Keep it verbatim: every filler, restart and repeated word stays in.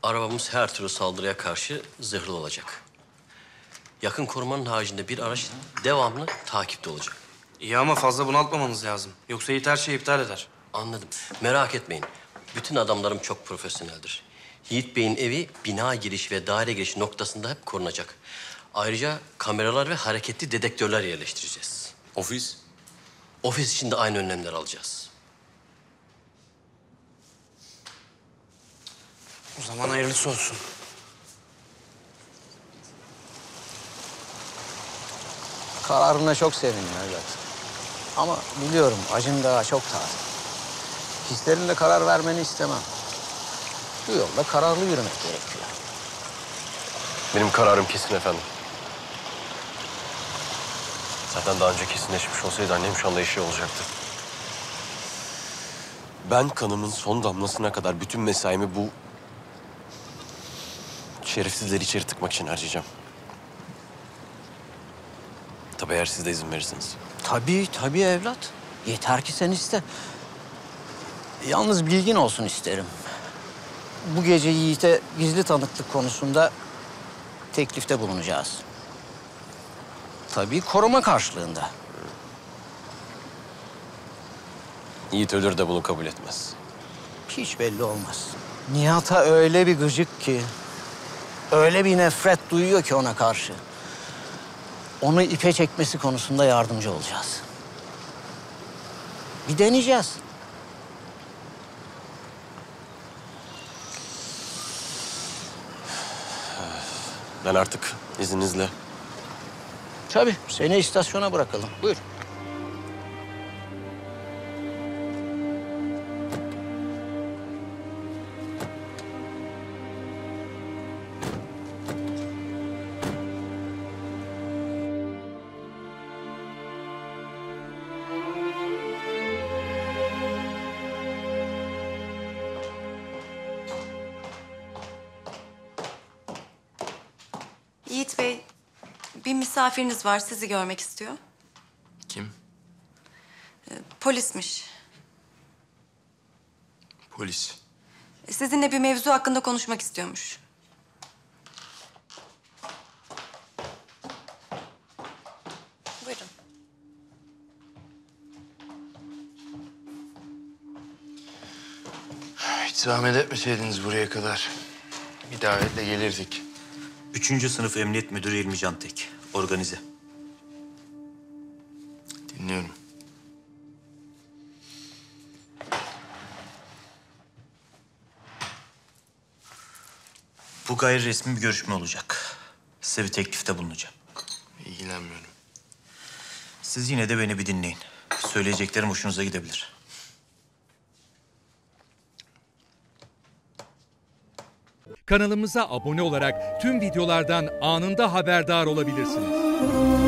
Arabamız her türlü saldırıya karşı zırhlı olacak. Yakın korumanın haricinde bir araç devamlı takipte olacak. İyi ama fazla bunaltmamanız lazım. Yoksa Yiğit her şeyi iptal eder. Anladım. Merak etmeyin. Bütün adamlarım çok profesyoneldir. Yiğit Bey'in evi bina giriş ve daire giriş noktasında hep korunacak. Ayrıca kameralar ve hareketli dedektörler yerleştireceğiz. Ofis? Ofis için de aynı önlemler alacağız. O zaman hayırlısı olsun. Kararına çok sevindim evlat. Ama biliyorum acın daha çok taze. Hislerinle karar vermeni istemem. Bu yolda kararlı yürümek gerekiyor. Benim kararım kesin efendim. Zaten daha önce kesinleşmiş olsaydı annem şu anda yaşıyor olacaktı. Ben kanımın son damlasına kadar bütün mesaimi bu şerefsizleri içeri tıkmak için harcayacağım. Tabii eğer siz de izin verirseniz. Tabii, tabii evlat. Yeter ki sen iste. Yalnız bilgin olsun isterim. Bu gece Yiğit'e gizli tanıklık konusunda teklifte bulunacağız. Tabii koruma karşılığında. Yiğit ölür de bunu kabul etmez. Hiç belli olmaz. Nihat'a öyle bir gıcık ki, öyle bir nefret duyuyor ki ona karşı. Onu ipe çekmesi konusunda yardımcı olacağız. Bir deneyeceğiz. Ben artık izninizle. Tabii, seni istasyona bırakalım. Buyur. Yiğit Bey, bir misafiriniz var, sizi görmek istiyor. Kim? Ee, polismiş. Polis. Ee, Sizinle bir mevzu hakkında konuşmak istiyormuş. Buyurun. Hiç zahmet etmeseydiniz buraya kadar. Bir davetle gelirdik. Üçüncü sınıf Emniyet Müdürü İlmi Cantek. Organize. Dinliyorum. Bu gayri resmi bir görüşme olacak. Size bir teklifte bulunacağım. İlgilenmiyorum. Siz yine de beni bir dinleyin. Söyleyeceklerim hoşunuza gidebilir. Kanalımıza abone olarak tüm videolardan anında haberdar olabilirsiniz.